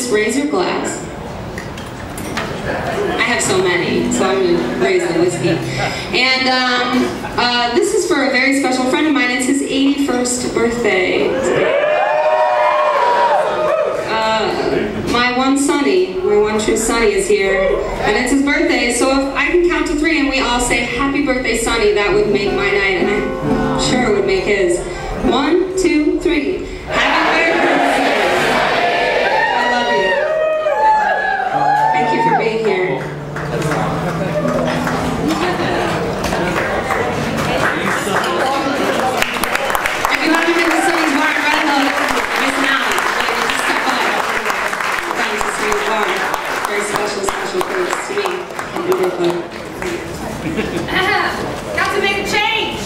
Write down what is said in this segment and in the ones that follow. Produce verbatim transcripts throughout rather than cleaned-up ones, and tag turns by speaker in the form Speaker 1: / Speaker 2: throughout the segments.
Speaker 1: just raise your glass. I have so many, so I'm going to raise the whiskey. And um, uh, this is for a very special friend of mine. It's his eighty-first birthday. Uh, my one Sonny, my one true Sonny is here, and it's his birthday, so if I can count to three and we all say, "Happy birthday, Sonny," that would make my night, and I'm sure it would make his. One, two, three. Happy birthday! I love you. Thank you for being here. If you haven't been to Sonny's Bar in Red Hook, you're missing out. You just step by. Down to Sonny's Bar. Very special, special place to me in Brooklyn.
Speaker 2: Got to make a change.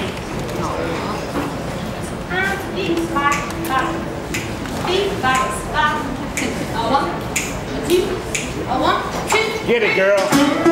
Speaker 2: Beat back, back. Beat back, back. A one, a two, a one, two.
Speaker 3: Get it, girl.